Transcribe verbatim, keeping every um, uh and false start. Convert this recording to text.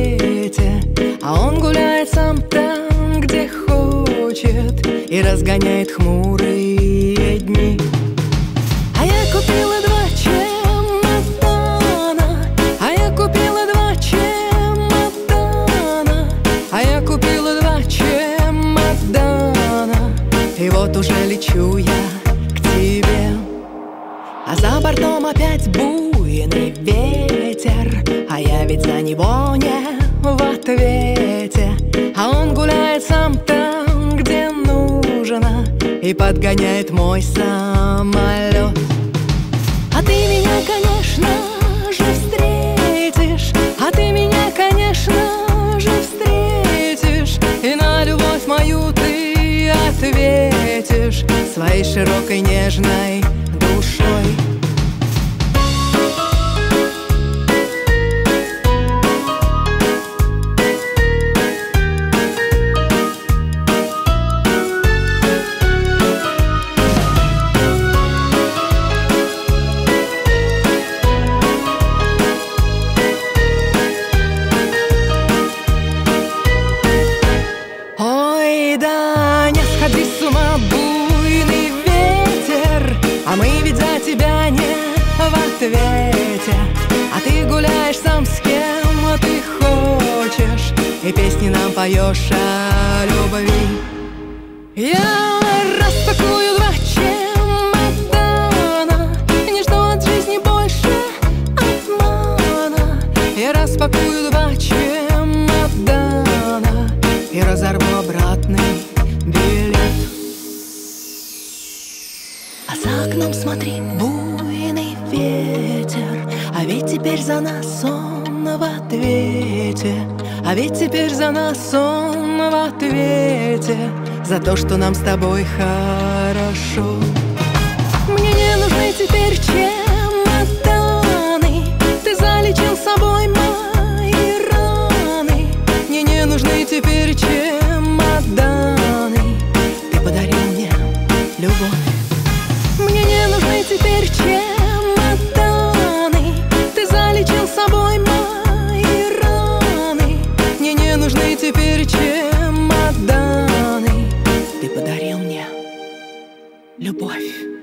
свете, а он гуляет сам там, где хочет, и разгоняет хмурые дни. А я купила два чемодана, а я купила два чемодана, а я купила два чемодана, и вот уже лечу я к тебе. А за бортом опять буйный ветер, а я ведь за него не в ответе. А он гуляет сам там, где нужно, и подгоняет мой самолет. А ты меня, конечно же, встретишь, а ты меня, конечно же, встретишь, и на любовь мою ты ответишь своей широкой нежной душой. Ой, да не сходи с ума, буйный ветер, а мы ведь за тебя не в ответе. А ты гуляешь сам с кем ты хочешь, и песни нам поешь о любви. Я распакую два чемодана, не жду от жизни больше обмана. Я распакую два чемодана и разорву обратный билет. А за окном смотри, буйный ветер, а ведь теперь за нас он в ответе. А ведь теперь за нас он в ответе, за то, что нам с тобой хорошо. Мне не нужны теперь чемоданы, ты залечил собой мои раны. Мне не нужны теперь чемоданы, ты подарил мне любовь. Мне не нужны теперь чемоданы, ты залечил собой мои раны. Мне не нужны теперь чемоданы, ты подарил мне любовь.